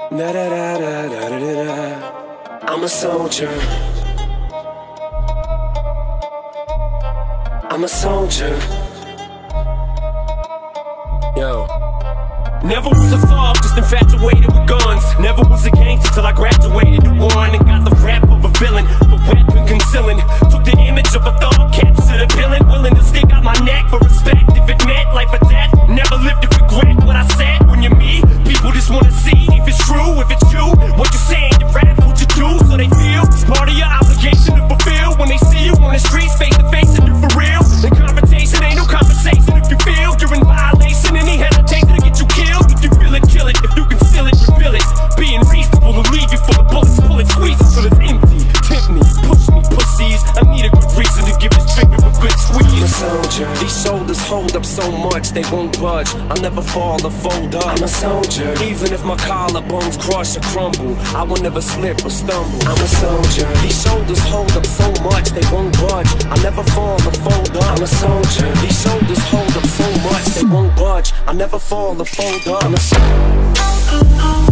Da da da da da da da da. I'm a soldier. I'm a soldier. Yo. Never was a thug, just infatuated with guns. Never was a gangster till I graduated to one and got the rap of a villain, a weapon concealing. Took the image of a thug, captured a villain, willing to stick out my neck for respect. If it meant life or death, never lived to regret what I said. When you're me, people just wanna see if it's true, if it's you. What you saying, you rap, what you do, so they feel it's part of your obligation to fulfill. When they see you on the streets, face to face, and you for real. The confrontation ain't no conversation. If you feel you're in violation, any hesitation to get you killed. If you feel it, kill it. If you conceal it, reveal it. Being reasonable to leave you full of bullets, pull it, squeeze it till it's empty. Tempt me, push me, pussies. I need a good reason to give this trigger a good squeeze. I'm a soldier. These shoulders hold up so much they won't budge. I'll never fall or fold up. I'm a soldier. Even if my collarbones crush or crumble, I will never slip or stumble. I'm a soldier. These shoulders hold up so much they won't budge. I'll never fall or fold up. I'm a soldier. These shoulders hold up so much they won't budge. I'll never fall or fold up. I'm a soldier.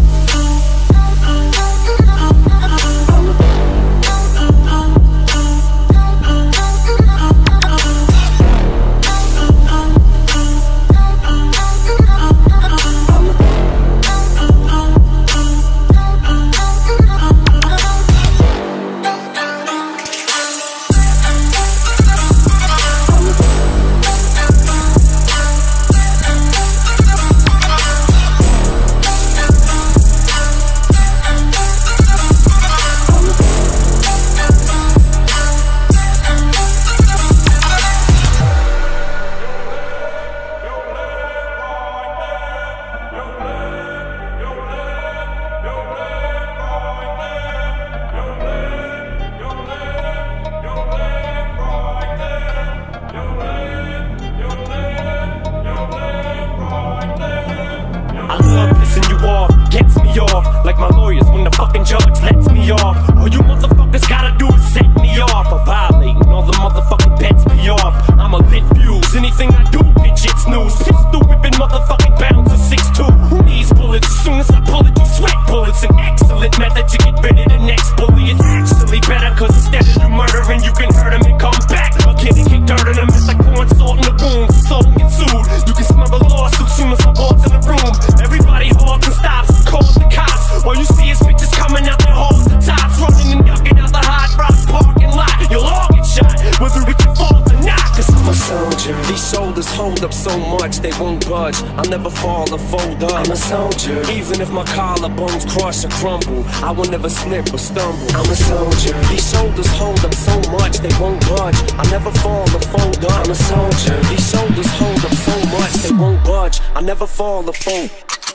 Gets me off, like my lawyers when the fucking judge lets me off. All you motherfuckers gotta do is set me off. I'm violating all the motherfucking bets me off. I'm a lit fuse, anything I do, bitch, it's news. Pistol whipping motherfucking bounds of 6'2". Who needs bullets? As soon as I pull it, you sweat bullets. An excellent method to get rid of the next bully. It's actually better, cause instead of you murdering, you can hurt him and come back again and kick dirt in him. It's like pouring salt in the wound, salt and get sued. You can smell the lawsuit soon as I walk in the room. Everybody halts and stops. Calls the cops. All you see is bitches coming out their halls, the tops, running and ducking out the hot rock parking lot. You'll all get shot, whether it's your fault or not. Cause I'm a soldier. These shoulders hold up so much they won't budge. I'll never fall or fold up. I'm a soldier. Even if my collarbones crush or crumble, I will never slip or stumble. I'm a soldier. These shoulders hold up so much they won't budge. I'll never fall or fold up. I'm a soldier. These shoulders hold up so much they won't budge. I'll never fall or fold.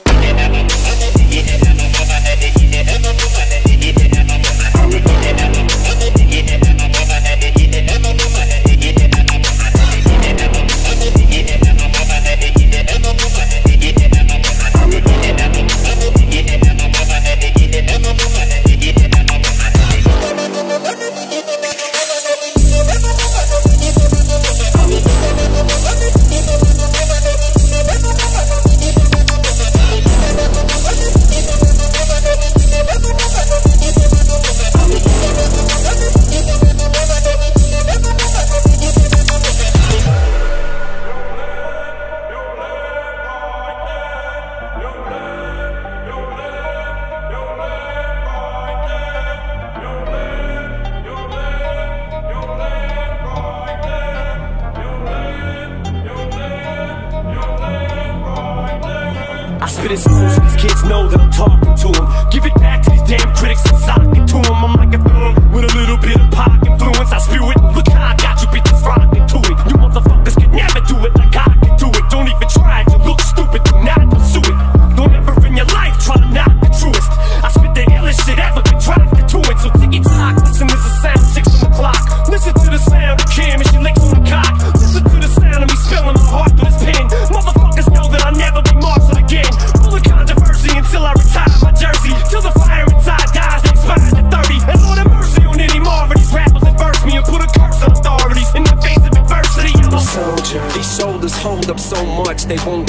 Spit it smooth so these kids know that I'm talking to them. Give it back to these damn critics and socking to them. I'm like a thumb with a little bit of pop influence. I spew it, look how I got you bitches rocking to it. You motherfuckers can never do it like I can do it. Don't even try it, you look stupid, do not pursue it. Don't ever in your life try to knock the truest. I spit the illest shit ever, can drive to it. So ticky tock, listen, there's a sound 6 on the clock. Listen to the sound of Kim and she licks on the cock. Listen to the sound of me spilling my heart through this pen. Motherfuckers know that I'll never be marshaled again. Full of controversy until I retire my jersey. Till the fire inside dies, they expires at 30. And Lord have mercy on any more of these rappers adverse me and put a curse on authorities in the face of adversity. I'm a soldier. These shoulders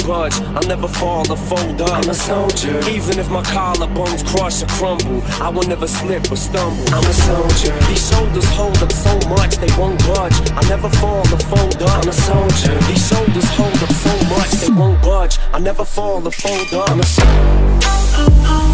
budge, I'll never fall or fold up. I'm a soldier. Even if my collarbones crush or crumble, I will never slip or stumble. I'm a soldier. These shoulders hold up so much they won't budge. I'll never fall or fold up. I'm a soldier. These shoulders hold up so much they won't budge. I'll never fall or fold up. I'm a soldier.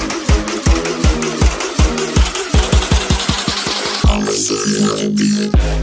I'm a